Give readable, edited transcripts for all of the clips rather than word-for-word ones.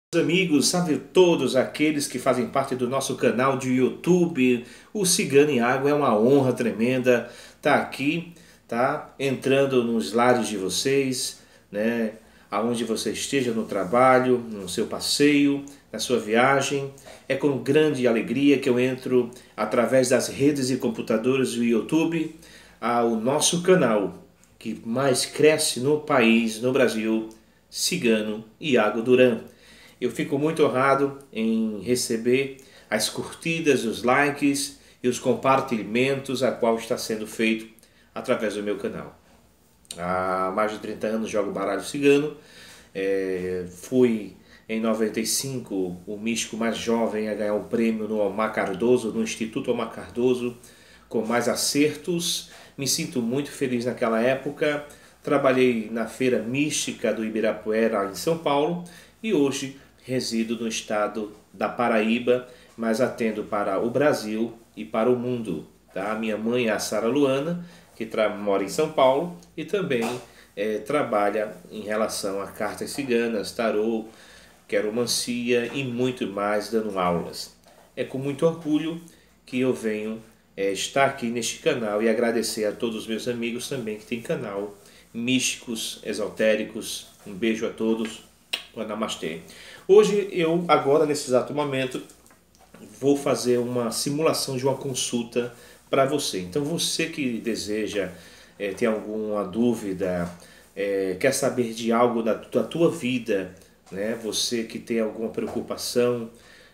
Amigos, salve todos aqueles que fazem parte do nosso canal de YouTube, o Cigano em Água. É uma honra tremenda estar aqui, tá? Entrando nos lares de vocês, né? Aonde você esteja no trabalho, no seu passeio, na sua viagem. É com grande alegria que eu entro através das redes e computadores do YouTube ao nosso canal que mais cresce no país, no Brasil, Cigano Iago Duran. Eu fico muito honrado em receber as curtidas, os likes e os compartilhamentos a qual está sendo feito através do meu canal. Há mais de 30 anos jogo baralho cigano. Fui em 95 o místico mais jovem a ganhar um prêmio no Omar Cardoso, no Instituto Omar Cardoso, com mais acertos. Me sinto muito feliz naquela época. Trabalhei na Feira Mística do Ibirapuera, em São Paulo, e hoje resido no estado da Paraíba, mas atendo para o Brasil e para o mundo. Tá? Minha mãe é a Sara Luana, que mora em São Paulo e também trabalha em relação a cartas ciganas, tarô, queromancia e muito mais, dando aulas. É com muito orgulho que eu venho estar aqui neste canal e agradecer a todos os meus amigos também que têm canal, místicos, esotéricos. Um beijo a todos. Namastê. Hoje eu, agora nesse exato momento, vou fazer uma simulação de uma consulta para você. Então você que deseja, tem alguma dúvida, quer saber de algo da tua vida, né? Você que tem alguma preocupação,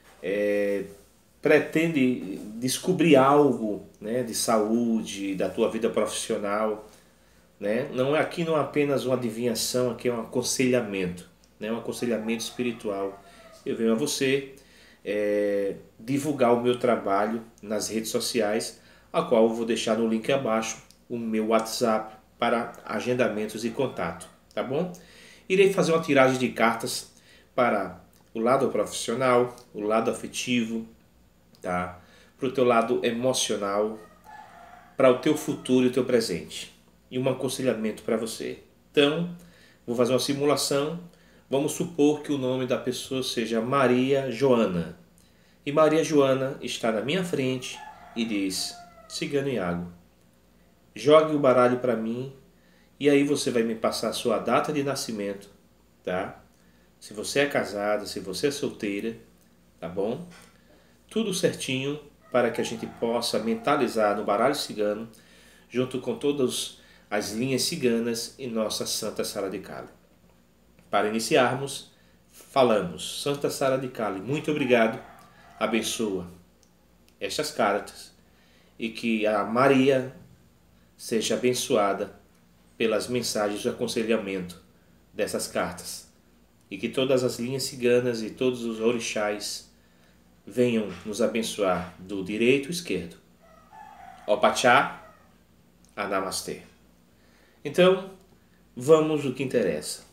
pretende descobrir algo, né, de saúde, da tua vida profissional, né? Aqui não é apenas uma adivinhação, aqui é um aconselhamento. Um aconselhamento espiritual. Eu venho a você divulgar o meu trabalho nas redes sociais, a qual eu vou deixar no link abaixo o meu WhatsApp para agendamentos e contato, tá bom? Irei fazer uma tiragem de cartas para o lado profissional, o lado afetivo, tá? Para o teu lado emocional, para o teu futuro e o teu presente. E um aconselhamento para você. Então, vou fazer uma simulação. Vamos supor que o nome da pessoa seja Maria Joana. E Maria Joana está na minha frente e diz: Cigano Iago, jogue o baralho para mim e aí você vai me passar a sua data de nascimento, tá? Se você é casada, se você é solteira, tá bom? Tudo certinho para que a gente possa mentalizar no baralho cigano, junto com todas as linhas ciganas e nossa Santa Sara de Kali. Para iniciarmos, falamos: Santa Sara de Kali, muito obrigado, abençoa estas cartas e que a Maria seja abençoada pelas mensagens de aconselhamento dessas cartas e que todas as linhas ciganas e todos os orixás venham nos abençoar do direito ao esquerdo. Opachá, a Namastê. Então, vamos ao que interessa.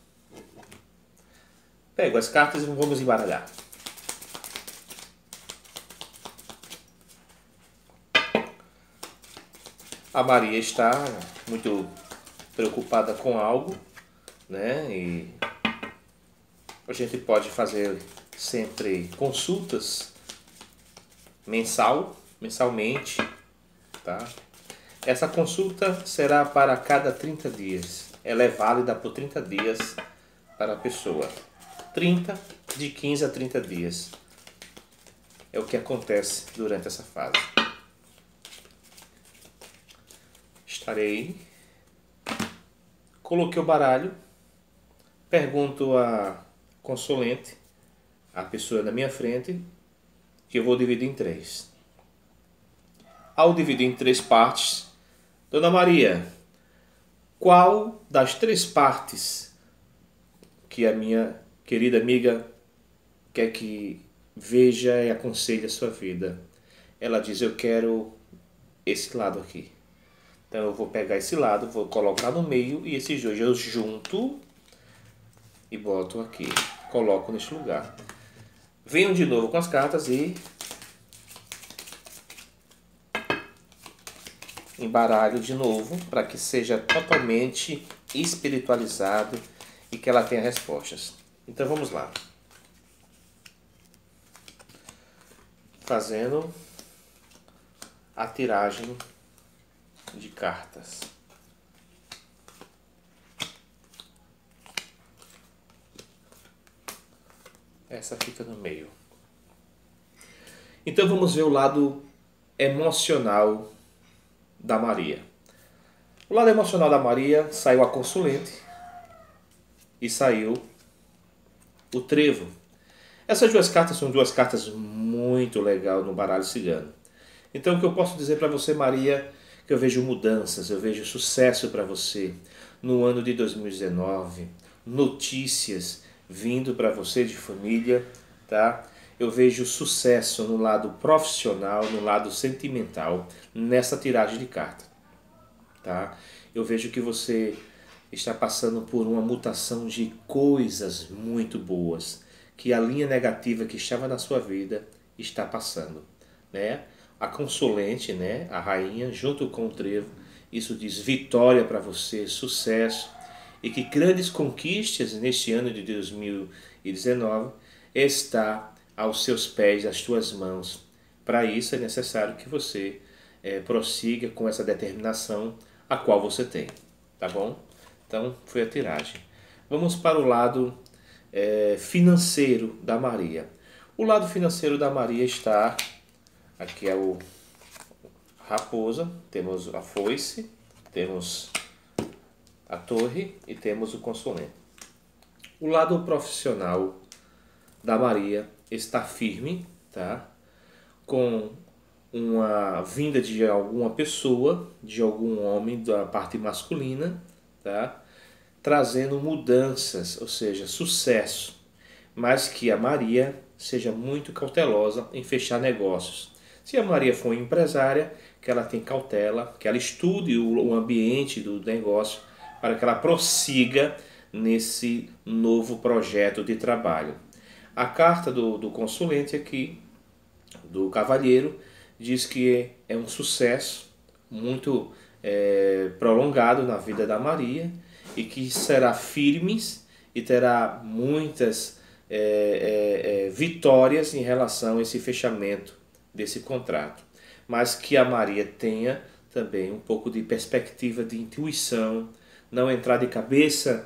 Pego as cartas e vamos embaralhar. A Maria está muito preocupada com algo, né? E a gente pode fazer sempre consultas mensalmente, tá? Essa consulta será para cada 30 dias. Ela é válida por 30 dias para a pessoa. 30, de 15 a 30 dias. É o que acontece durante essa fase. Coloquei o baralho, pergunto à consulente, a pessoa na minha frente, que eu vou dividir em 3. Ao dividir em 3 partes, Dona Maria, qual das 3 partes que a minha querida amiga quer que veja e aconselhe a sua vida? Ela diz: eu quero esse lado aqui. Então eu vou pegar esse lado, vou colocar no meio e esses dois eu junto e boto aqui. Coloco neste lugar. Venho de novo com as cartas e embaralho de novo para que seja totalmente espiritualizado e que ela tenha respostas. Então vamos lá. fazendo a tiragem de cartas. Essa fica no meio. Então vamos ver o lado emocional da Maria. O lado emocional da Maria saiu a consulente e saiu o trevo. Essas duas cartas são duas cartas muito legais no baralho cigano. Então o que eu posso dizer para você, Maria, que eu vejo mudanças, eu vejo sucesso para você no ano de 2019, notícias vindo para você de família, tá? Eu vejo sucesso no lado profissional, no lado sentimental, nessa tiragem de cartas, tá? Eu vejo que você está passando por uma mutação de coisas muito boas, que a linha negativa que estava na sua vida está passando, né? A consulente, né, a rainha, junto com o trevo, isso diz vitória para você, sucesso, e que grandes conquistas neste ano de 2019 está aos seus pés, às tuas mãos. Para isso é necessário que você prossiga com essa determinação a qual você tem, tá bom? Então foi a tiragem. Vamos para o lado financeiro da Maria. O lado financeiro da Maria está, aqui é o raposa, temos a foice, temos a torre e temos o consulente. O lado profissional da Maria está firme, tá? Com uma vinda de alguma pessoa, de algum homem da parte masculina, tá? Trazendo mudanças, ou seja, sucesso, mas que a Maria seja muito cautelosa em fechar negócios. Se a Maria for empresária, que ela tenha cautela, que ela estude o ambiente do negócio para que ela prossiga nesse novo projeto de trabalho. A carta do consulente aqui, do cavalheiro, diz que é um sucesso muito prolongado na vida da Maria e que será firme e terá muitas vitórias em relação a esse fechamento desse contrato. Mas que a Maria tenha também um pouco de perspectiva de intuição, não entrar de cabeça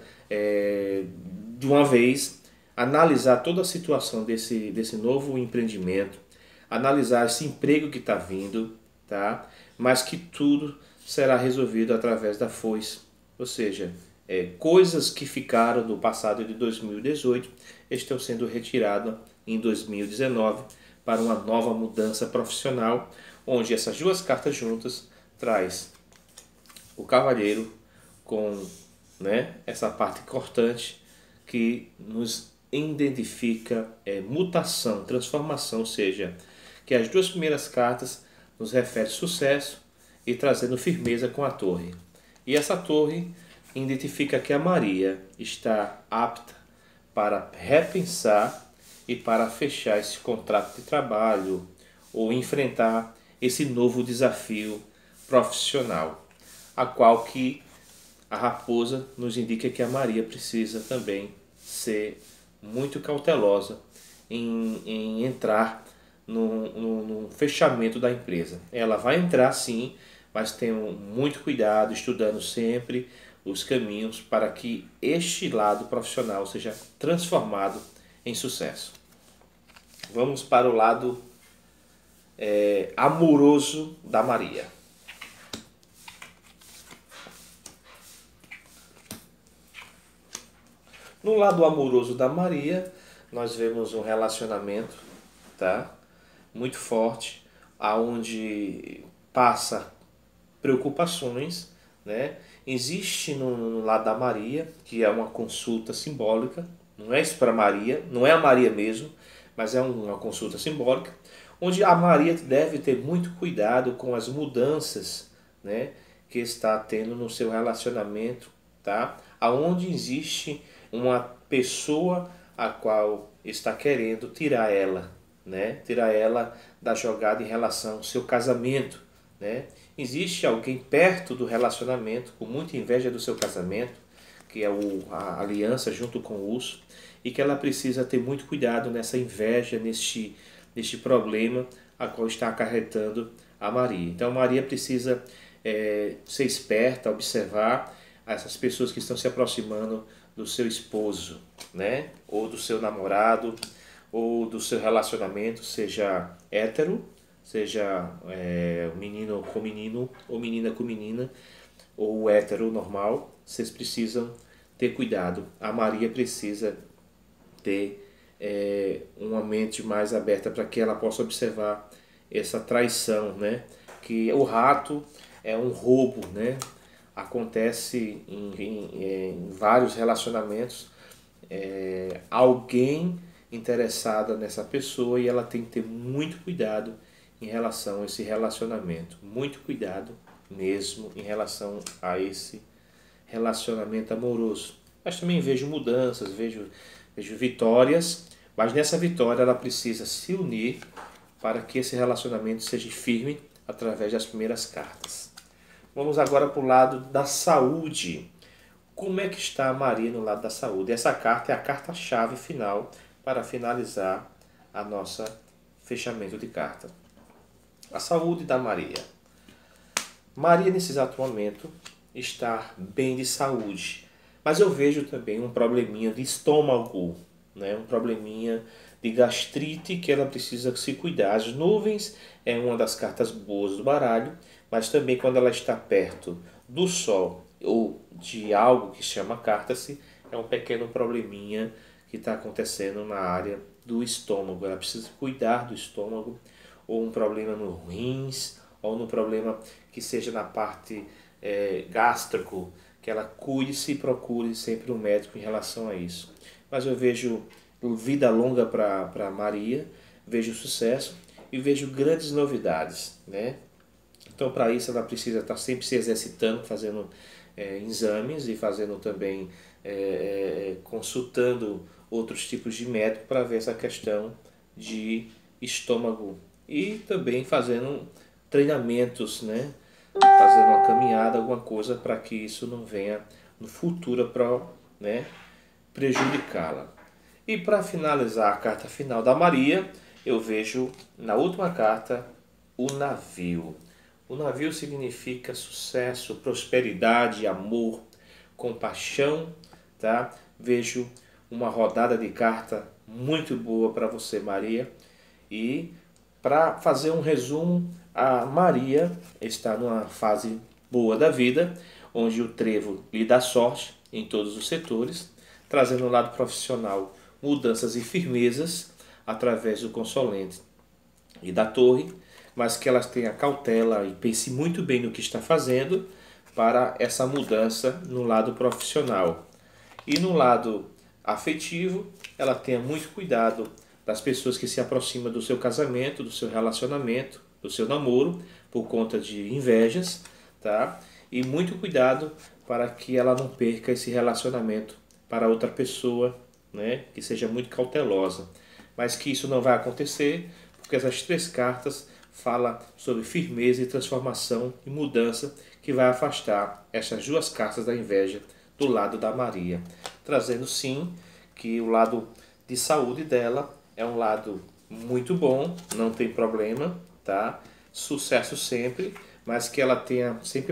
de uma vez, analisar toda a situação desse novo empreendimento, analisar esse emprego que está vindo, tá? Mas que tudo será resolvido através da foice, ou seja, coisas que ficaram do passado de 2018 estão sendo retiradas em 2019 para uma nova mudança profissional, onde essas duas cartas juntas traz o cavalheiro com, né, essa parte cortante que nos identifica mutação, transformação, ou seja, que as duas primeiras cartas nos referem sucesso e trazendo firmeza com a torre. E essa torre identifica que a Maria está apta para repensar e para fechar esse contrato de trabalho ou enfrentar esse novo desafio profissional, a qual que a raposa nos indica que a Maria precisa também ser muito cautelosa em entrar no fechamento da empresa. Ela vai entrar sim, mas tenham muito cuidado, estudando sempre os caminhos para que este lado profissional seja transformado em sucesso. Vamos para o lado amoroso da Maria. No lado amoroso da Maria, nós vemos um relacionamento, tá? Muito forte, aonde passa preocupações, né? Existe no lado da Maria, que é uma consulta simbólica, não é isso para Maria, não é a Maria mesmo, mas é uma consulta simbólica, onde a Maria deve ter muito cuidado com as mudanças, né, que está tendo no seu relacionamento, tá? Aonde existe uma pessoa a qual está querendo tirar ela, né? Tirar ela da jogada em relação ao seu casamento, né? Existe alguém perto do relacionamento com muita inveja do seu casamento, que é a aliança junto com o urso, e que ela precisa ter muito cuidado nessa inveja, deste problema a qual está acarretando a Maria. Então Maria precisa ser esperta, observar essas pessoas que estão se aproximando do seu esposo, né? Ou do seu namorado, ou do seu relacionamento, seja hétero, seja menino com menino, ou menina com menina, ou hétero normal. Vocês precisam ter cuidado. A Maria precisa ter uma mente mais aberta para que ela possa observar essa traição, né? Que o rato é um roubo, né? Acontece em vários relacionamentos, alguém interessada nessa pessoa e ela tem que ter muito cuidado em relação a esse relacionamento, muito cuidado mesmo em relação a esse relacionamento amoroso. Mas também vejo mudanças, vejo vitórias, mas nessa vitória ela precisa se unir para que esse relacionamento seja firme através das primeiras cartas. Vamos agora para o lado da saúde. Como é que está a Maria no lado da saúde? Essa carta é a carta-chave final para finalizar a nossa fechamento de carta. A saúde da Maria. Maria, nesse exato momento, está bem de saúde. Mas eu vejo também um probleminha de estômago, né? Um probleminha de gastrite que ela precisa se cuidar. As nuvens é uma das cartas boas do baralho, mas também quando ela está perto do sol ou de algo que chama carta-se, é um pequeno probleminha que está acontecendo na área do estômago. Ela precisa cuidar do estômago, ou um problema no rins, ou no problema que seja na parte gástrico, que ela cuide-se e procure sempre um médico em relação a isso. Mas eu vejo vida longa para Maria, vejo sucesso e vejo grandes novidades, né? Então, para isso, ela precisa estar sempre se exercitando, fazendo exames e fazendo também, consultando outros tipos de médico para ver essa questão de estômago. E também fazendo treinamentos, né? Fazendo uma caminhada, alguma coisa para que isso não venha no futuro para, né, prejudicá-la. E para finalizar a carta final da Maria, eu vejo na última carta o navio. O navio significa sucesso, prosperidade, amor, compaixão, tá? Vejo uma rodada de carta muito boa para você, Maria. E para fazer um resumo, a Maria está numa fase boa da vida, onde o trevo lhe dá sorte em todos os setores, trazendo no lado profissional mudanças e firmezas através do consolente e da torre, mas que elas tenham cautela e pense muito bem no que está fazendo para essa mudança no lado profissional. E no lado afetivo, ela tenha muito cuidado das pessoas que se aproximam do seu casamento, do seu relacionamento, do seu namoro, por conta de invejas, tá? E muito cuidado para que ela não perca esse relacionamento para outra pessoa, né? Que seja muito cautelosa. Mas que isso não vai acontecer, porque essas três cartas falam sobre firmeza e transformação e mudança que vai afastar essas duas cartas da inveja do lado da Maria, trazendo sim que o lado de saúde dela é um lado muito bom, não tem problema, tá? Sucesso sempre, mas que ela tenha sempre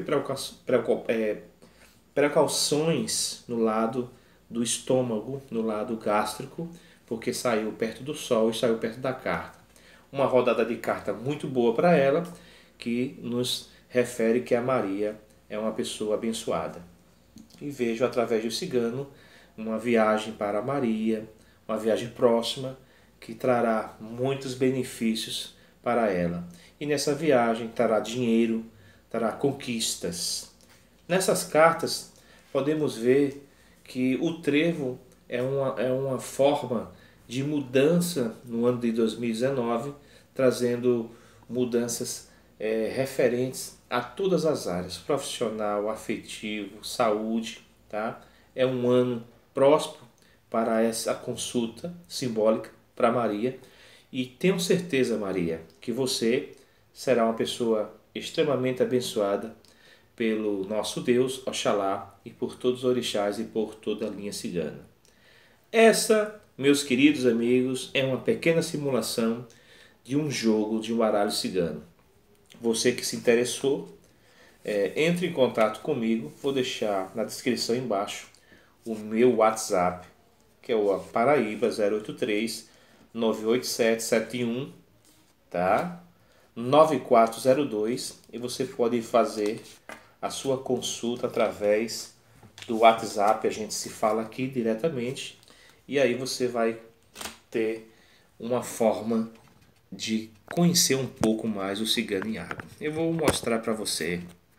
precauções no lado do estômago, no lado gástrico, porque saiu perto do sol e saiu perto da carta. Uma rodada de carta muito boa para ela, que nos refere que a Maria é uma pessoa abençoada. E vejo através do cigano uma viagem para Maria, uma viagem próxima, que trará muitos benefícios para ela. E nessa viagem trará dinheiro, trará conquistas. Nessas cartas podemos ver que o trevo é uma forma de mudança no ano de 2019, trazendo mudanças referentes a todas as áreas, profissional, afetivo, saúde, tá? É um ano próspero para essa consulta simbólica para Maria, e tenho certeza, Maria, que você será uma pessoa extremamente abençoada pelo nosso Deus, Oxalá, e por todos os orixás e por toda a linha cigana. Essa, meus queridos amigos, é uma pequena simulação de um jogo de um baralho cigano. Você que se interessou, entre em contato comigo, vou deixar na descrição embaixo o meu WhatsApp, que é o Paraíba 083 98771, tá? 9402, e você pode fazer a sua consulta através do WhatsApp, a gente se fala aqui diretamente, e aí você vai ter uma forma de conhecer um pouco mais o cigano Iago. Eu vou mostrar para você.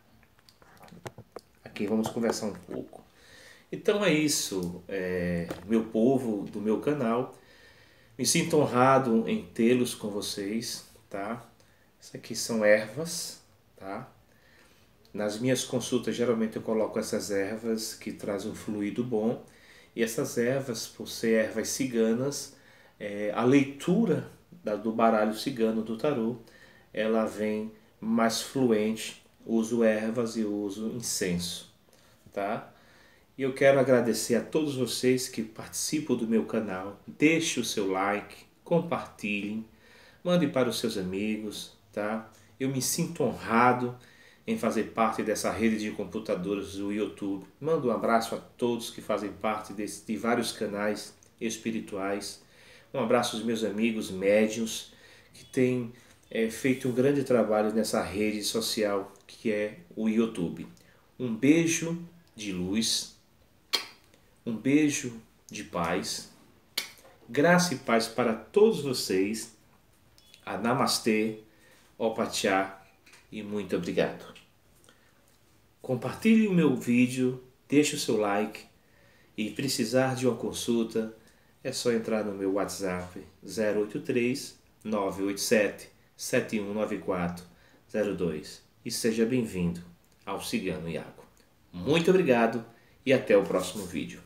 Aqui vamos conversar um pouco. Então é isso, meu povo do meu canal. Me sinto honrado em tê-los com vocês, tá? Isso aqui são ervas, tá? Nas minhas consultas, geralmente eu coloco essas ervas que trazem um fluido bom. E essas ervas, por ser ervas ciganas, a leitura do baralho cigano do tarô, ela vem mais fluente. Uso ervas e uso incenso, tá? E eu quero agradecer a todos vocês que participam do meu canal. Deixe o seu like, compartilhem, mande para os seus amigos, tá? Eu me sinto honrado em fazer parte dessa rede de computadores do YouTube. Mando um abraço a todos que fazem parte de vários canais espirituais. Um abraço aos meus amigos médiuns que têm feito um grande trabalho nessa rede social que é o YouTube. Um beijo de luz, um beijo de paz, graça e paz para todos vocês. A Namastê, Opachá e muito obrigado. Compartilhe o meu vídeo, deixe o seu like e precisar de uma consulta é só entrar no meu WhatsApp 083 987 719402 e seja bem-vindo ao Cigano Iago. Muito obrigado e até o próximo vídeo.